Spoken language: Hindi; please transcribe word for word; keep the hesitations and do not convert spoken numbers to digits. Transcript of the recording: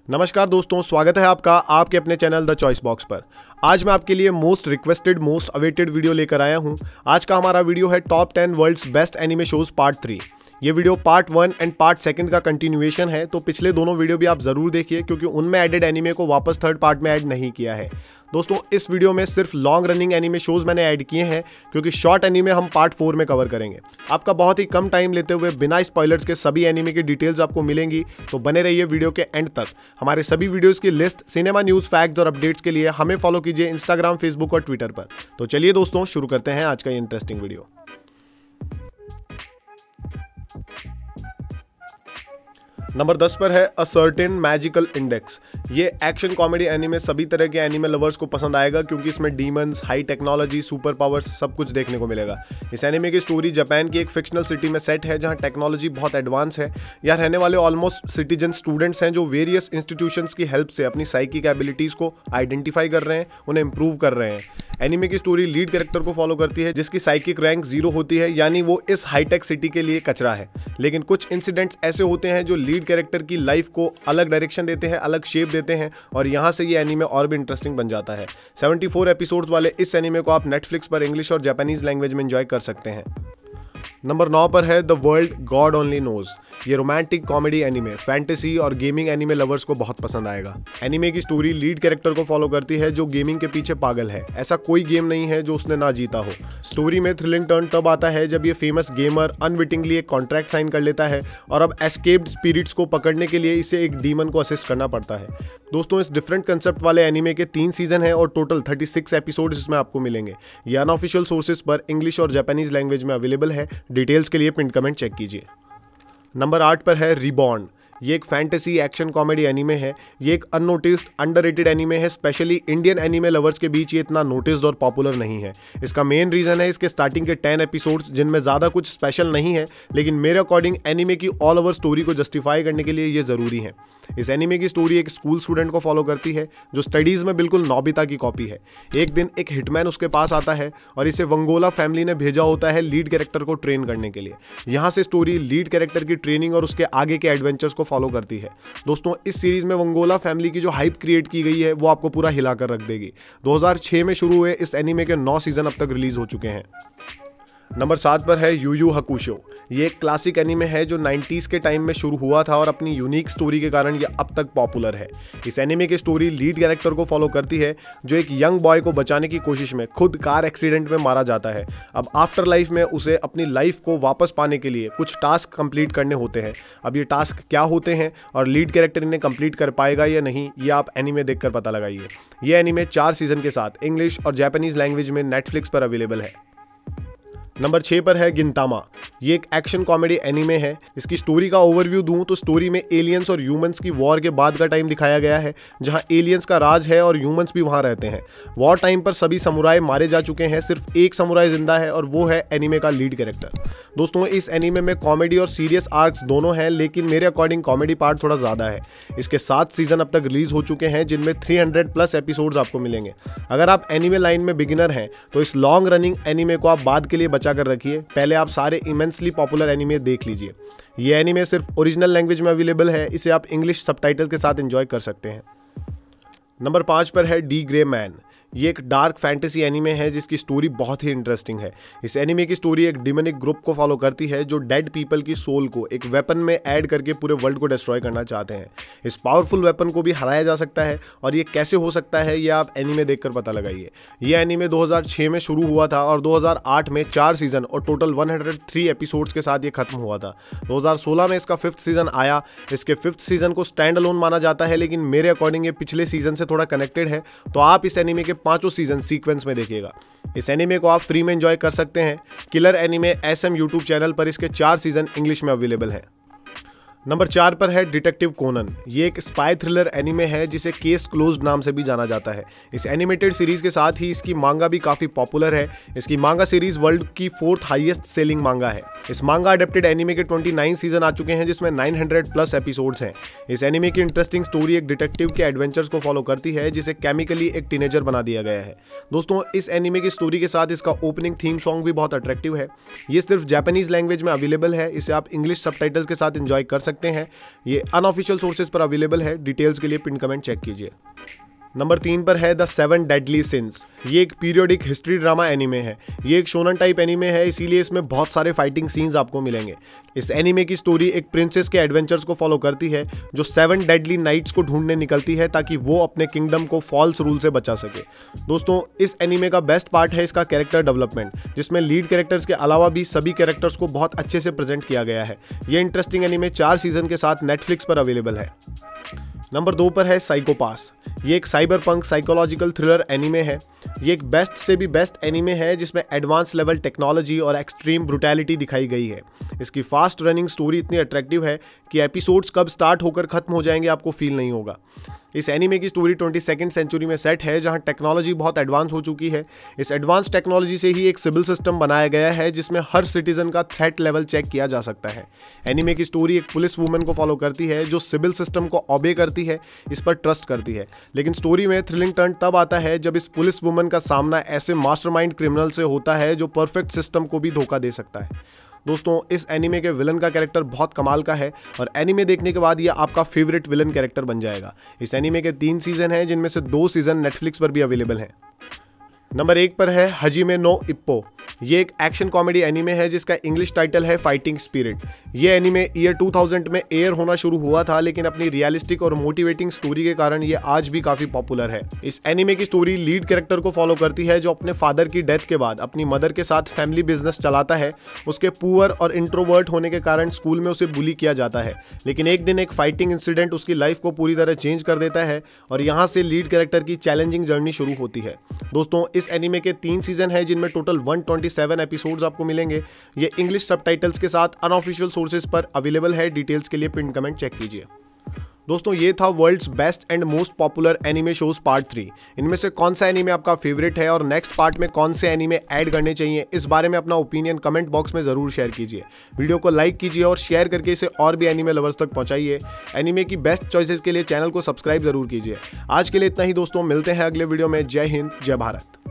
नमस्कार दोस्तों, स्वागत है आपका आपके अपने चैनल द चॉइस बॉक्स पर। आज मैं आपके लिए most requested most awaited video लेकर आया हूं। आज का हमारा वीडियो है top ten world's best anime shows part three. ये video part one and part second का कंटिन्यूएशन है, तो पिछले दोनों वीडियो भी आप जरूर देखिए क्योंकि उनमें एडेड एनिमे को वापस थर्ड पार्ट में ऐड नहीं किया है। दोस्तों, इस वीडियो में सिर्फ लॉन्ग रनिंग एनिमे शोज मैंने ऐड किए हैं क्योंकि शॉर्ट एनिमे हम पार्ट फोर में कवर करेंगे। आपका बहुत ही कम टाइम लेते हुए बिना स्पॉयलर्स के सभी एनिमे की डिटेल्स आपको मिलेंगी, तो बने रहिए वीडियो के एंड तक। हमारे सभी वीडियोस की लिस्ट, सिनेमा न्यूज, फैक्ट्स और अपडेट्स के लिए हमें फॉलो कीजिए इंस्टाग्राम, फेसबुक और ट्विटर पर। तो चलिए दोस्तों, शुरू करते हैं आज का ये इंटरेस्टिंग वीडियो। नंबर दस पर है अ सर्टेन मैजिकल इंडेक्स। ये एक्शन कॉमेडी एनिमे सभी तरह के एनिमे लवर्स को पसंद आएगा क्योंकि इसमें demons, high technology, super powers सब कुछ देखने को मिलेगा। इस एनिमे की स्टोरी जापान की एक फिक्शनल सिटी में सेट है जहां टेक्नोलॉजी बहुत एडवांस है। यहाँ रहने वाले ऑलमोस्ट सिटीजन स्टूडेंट्स हैं जो वेरियस इंस्टीट्यूशंस की हेल्प से अपनी साइकिक एबिलिटीज को आइडेंटिफाई कर रहे हैं, उन्हें इंप्रूव कर रहे हैं। एनिमे की स्टोरी लीड कैरेक्टर को फॉलो करती है जिसकी साइकिक रैंक जीरो होती है, यानी वो इस हाईटेक सिटी के लिए कचरा है। लेकिन कुछ इंसिडेंट्स ऐसे होते हैं जो लीड कैरेक्टर की लाइफ को अलग डायरेक्शन देते हैं, अलग शेप देते हैं और यहाँ से ये एनिमे और भी इंटरेस्टिंग बन जाता है। चौहत्तर एपिसोड्स वाले इस एनिमे को आप नेटफ्लिक्स पर इंग्लिश और जापानीज लैंग्वेज में एंजॉय कर सकते हैं। नंबर नौ पर है the world god only knows. ये रोमांटिक कॉमेडी एनिमे, फैंटेसी और गेमिंग एनिमे लवर्स को बहुत पसंद आएगा। एनिमे की स्टोरी लीड कैरेक्टर को फॉलो करती है जो गेमिंग के पीछे पागल है। ऐसा कोई गेम नहीं है जो उसने ना जीता हो। स्टोरी में थ्रिलिंग टर्न तब आता है जब ये फेमस गेमर अनविटिंगली एक कॉन्ट्रैक्ट साइन कर लेता है और अब एस्केप्ड स्पिरिट्स को पकड़ने के लिए इसे एक डीमन को असिस्ट करना पड़ता है। दोस्तों, इस डिफरेंट कंसेप्ट वाले एनिमे के तीन सीजन है और टोटल छत्तीस एपिसोड्स इसमें आपको मिलेंगे। ये अनऑफिशियल सोर्सेज पर इंग्लिश और जापानीज लैंग्वेज में अवेलेबल है। डिटेल्स के लिए पिन कमेंट चेक कीजिए। नंबर आठ पर है रिबॉर्न। ये एक फैंटेसी एक्शन कॉमेडी एनिमे है। ये एक अननोटिस्ड, अंडररेटेड एनिमे है। स्पेशली इंडियन एनिमे लवर्स के बीच ये इतना नोटिस्ड और पॉपुलर नहीं है। इसका मेन रीजन है इसके स्टार्टिंग के टेन एपिसोड्स जिनमें ज़्यादा कुछ स्पेशल नहीं है, लेकिन मेरे अकॉर्डिंग एनिमे की ऑल ओवर स्टोरी को जस्टिफाई करने के लिए ये ज़रूरी है। इस एनिमे की स्टोरी एक स्कूल स्टूडेंट को फॉलो करती है जो स्टडीज़ में बिल्कुल नोबिता की कॉपी है। एक दिन एक हिटमैन उसके पास आता है और इसे वंगोला फैमिली ने भेजा होता है लीड कैरेक्टर को ट्रेन करने के लिए। यहाँ से स्टोरी लीड कैरेक्टर की ट्रेनिंग और उसके आगे के एडवेंचर्स को फॉलो करती है। दोस्तों, इस सीरीज में वंगोला फैमिली की जो हाइप क्रिएट की गई है वो आपको पूरा हिलाकर रख देगी। दो हज़ार छह में शुरू हुए इस एनिमे के नौ सीजन अब तक रिलीज हो चुके हैं। नंबर सात पर है यू यू हकुशो। ये एक क्लासिक एनिमे है जो नाइंटीज़ के टाइम में शुरू हुआ था और अपनी यूनिक स्टोरी के कारण ये अब तक पॉपुलर है। इस एनिमे की स्टोरी लीड कैरेक्टर को फॉलो करती है जो एक यंग बॉय को बचाने की कोशिश में खुद कार एक्सीडेंट में मारा जाता है। अब आफ्टर लाइफ में उसे अपनी लाइफ को वापस पाने के लिए कुछ टास्क कंप्लीट करने होते हैं। अब ये टास्क क्या होते हैं और लीड कैरेक्टर इन्हें कंप्लीट कर पाएगा या नहीं, ये आप एनिमे देखकर पता लगाइए। ये एनिमे चार सीजन के साथ इंग्लिश और जापानीज लैंग्वेज में नेटफ्लिक्स पर अवेलेबल है। नंबर छः पर है गिंतामा। ये एक एक्शन कॉमेडी एनिमे है। इसकी स्टोरी का ओवरव्यू दूं तो स्टोरी में एलियंस और ह्यूमंस की वॉर के बाद का टाइम दिखाया गया है जहां एलियंस का राज है और ह्यूमंस भी वहां रहते हैं। वॉर टाइम पर सभी समुराई मारे जा चुके हैं, सिर्फ एक समुराई जिंदा है और वो है एनिमे का लीड कैरेक्टर। दोस्तों, इस एनिमे में कॉमेडी और सीरियस आर्क्स दोनों हैं, लेकिन मेरे अकॉर्डिंग कॉमेडी पार्ट थोड़ा ज़्यादा है। इसके सात सीजन अब तक रिलीज हो चुके हैं जिनमें तीन सौ प्लस एपिसोड्स आपको मिलेंगे। अगर आप एनिमे लाइन में बिगिनर हैं तो इस लॉन्ग रनिंग एनिमे को आप बाद के लिए बचा कर रखिए। पहले आप सारे इमेंसली पॉपुलर एनिमे देख लीजिए। ये एनिमे सिर्फ ओरिजिनल लैंग्वेज में अवेलेबल है, इसे आप इंग्लिश सबटाइटल के साथ एंजॉय कर सकते हैं। नंबर पाँच पर है डी ग्रे मैन। ये एक डार्क फैंटेसी एनिमे है जिसकी स्टोरी बहुत ही इंटरेस्टिंग है। इस एनिमे की स्टोरी एक डिमोनिक ग्रुप को फॉलो करती है जो डेड पीपल की सोल को एक वेपन में ऐड करके पूरे वर्ल्ड को डिस्ट्रॉय करना चाहते हैं। इस पावरफुल वेपन को भी हराया जा सकता है और ये कैसे हो सकता है ये आप एनिमे देखकर पता लगाइए। ये एनिमे दो हज़ार छह में शुरू हुआ था और दो हज़ार आठ में चार सीजन और टोटल एक सौ तीन एपिसोड्स के साथ ये खत्म हुआ था। दो हज़ार सोलह में इसका फिफ्थ सीजन आया। इसके फिफ्थ सीजन को स्टैंड अलोन माना जाता है, लेकिन मेरे अकॉर्डिंग ये पिछले सीजन से थोड़ा कनेक्टेड है, तो आप इस एनिमे के पांचों सीजन सीक्वेंस में देखिएगा। इस एनिमे को आप फ्री में एंजॉय कर सकते हैं। Killer anime S M YouTube channel पर इसके चार सीजन इंग्लिश में अवेलेबल हैं। नंबर चार पर है डिटेक्टिव कोनन। ये एक स्पाई थ्रिलर एनिमे है जिसे केस क्लोज्ड नाम से भी जाना जाता है। इस एनिमेटेड सीरीज के साथ ही इसकी मांगा भी काफ़ी पॉपुलर है। इसकी मांगा सीरीज वर्ल्ड की फोर्थ हाईएस्ट सेलिंग मांगा है। इस मांगा अडेप्टेड एनिमे के उनतीस सीजन आ चुके हैं जिसमें नौ सौ प्लस एपिसोड्स हैं। इस एनिमे की इंटरेस्टिंग स्टोरी एक डिटेक्टिव के एडवेंचर्स को फॉलो करती है जिसे केमिकली एक टीनेजर बना दिया गया है। दोस्तों, इस एनिमे की स्टोरी के साथ इसका ओपनिंग थीम सॉन्ग भी बहुत अट्रैक्टिव है। ये सिर्फ जापानीज लैंग्वेज में अवेलेबल है, इसे आप इंग्लिश सबटाइटल्स के साथ एंजॉय कर सकते सकते हैं। ये अनऑफिशियल सोर्सेज पर अवेलेबल है, डिटेल्स के लिए पिन कमेंट चेक कीजिए। नंबर तीन पर है द सेवन डेडली सिंस। ये एक पीरियोडिक हिस्ट्री ड्रामा एनीमे है। ये एक शोनन टाइप एनीमे है, इसीलिए इसमें बहुत सारे फाइटिंग सीन्स आपको मिलेंगे। इस एनीमे की स्टोरी एक प्रिंसेस के एडवेंचर्स को फॉलो करती है जो सेवन डेडली नाइट्स को ढूंढने निकलती है ताकि वो अपने किंगडम को फॉल्स रूल से बचा सके। दोस्तों, इस एनीमे का बेस्ट पार्ट है इसका कैरेक्टर डेवलपमेंट, जिसमें लीड कैरेक्टर्स के अलावा भी सभी कैरेक्टर्स को बहुत अच्छे से प्रेजेंट किया गया है। ये इंटरेस्टिंग एनीमे चार सीजन के साथ नेटफ्लिक्स पर अवेलेबल है। नंबर दो पर है साइको पास। ये एक cyber punk psychological thriller anime है। ये एक बेस्ट से भी बेस्ट एनीमे है जिसमें एडवांस लेवल टेक्नोलॉजी और एक्सट्रीम ब्रुटैलिटी दिखाई गई है। इसकी फास्ट रनिंग स्टोरी इतनी अट्रैक्टिव है कि एपिसोड्स कब स्टार्ट होकर खत्म हो जाएंगे आपको फील नहीं होगा। इस एनीमे की स्टोरी ट्वेंटी सेकेंड सेंचुरी में सेट है, जहां टेक्नोलॉजी बहुत एडवांस हो चुकी है। इस एडवांस टेक्नोलॉजी से ही एक सिविल सिस्टम बनाया गया है जिसमें हर सिटीजन का थ्रेट लेवल चेक किया जा सकता है। एनीमे की स्टोरी एक पुलिस वुमेन को फॉलो करती है जो सिविल सिस्टम को ऑबे करती है, इस पर ट्रस्ट करती है। लेकिन स्टोरी में थ्रिलिंग टर्न तब आता है जब इस पुलिस वुमेन का सामना ऐसे मास्टरमाइंड क्रिमिनल से होता है जो परफेक्ट सिस्टम को भी धोखा दे सकता है। दोस्तों, इस एनीमे के विलन का कैरेक्टर बहुत कमाल का है और एनीमे देखने के बाद ये आपका फेवरेट विलन कैरेक्टर बन जाएगा। इस एनीमे के तीन सीजन हैं जिनमें से दो सीजन नेटफ्लिक्स पर भी अवेलेबल हैं। नंबर एक पर है हजीमे नो इप्पो। ये एक एक्शन कॉमेडी एनीमे है जिसका इंग्लिश टाइटल है फाइटिंग स्पिरिट। ये एनीमे ईयर टू थाउजेंड में एयर होना शुरू हुआ था, लेकिन अपनी रियलिस्टिक और मोटिवेटिंग स्टोरी के कारण ये आज भी काफी पॉपुलर है। इस एनीमे की स्टोरी लीड कैरेक्टर को फॉलो करती है जो अपने फादर की डेथ के बाद अपनी मदर के साथ फैमिली बिजनेस चलाता है। उसके पुअर और इंट्रोवर्ट होने के कारण स्कूल में उसे बुली किया जाता है, लेकिन एक दिन एक फाइटिंग इंसिडेंट उसकी लाइफ को पूरी तरह चेंज कर देता है और यहाँ से लीड कैरेक्टर की चैलेंजिंग जर्नी शुरू होती है। दोस्तों, इस एनीमे के तीन सीजन है जिनमें total one twenty seven episodes आपको मिलेंगे। ये इंग्लिश सबटाइटल्स के साथ अनऑफिशियल सोर्सेज पर अवेलेबल है, डिटेल्स के लिए पिन कमेंट चेक कीजिए। दोस्तों, ये था world's best and most popular anime shows part three. इनमें से कौन सा एनीमे आपका फेवरेट है और नेक्स्ट पार्ट में कौन से एनीमे ऐड करने चाहिए, इस बारे में अपना ओपिनियन कमेंट बॉक्स में जरूर शेयर कीजिए। वीडियो को लाइक कीजिए और शेयर करके इसे और भी एनीमे लवर्स तक पहुंचाइए। एनीमे की बेस्ट चॉइसेस के लिए चैनल को सब्सक्राइब जरूर कीजिए। आज के लिए इतना ही दोस्तों, मिलते हैं अगले वीडियो में। जय हिंद, जय भारत।